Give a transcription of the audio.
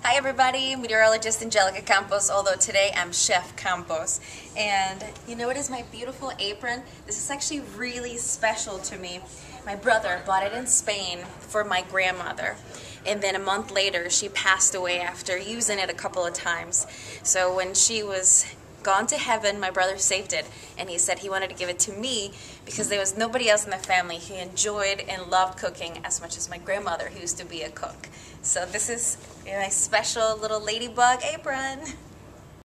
Hi everybody, meteorologist Angelica Campos, although today I'm Chef Campos. And you know what is my beautiful apron? This is actually really special to me. My brother bought it in Spain for my grandmother. And then a month later she passed away after using it a couple of times. So when she was gone to heaven, my brother saved it, and he said he wanted to give it to me because there was nobody else in the family who enjoyed and loved cooking as much as my grandmother, who used to be a cook. So this is my special little ladybug apron.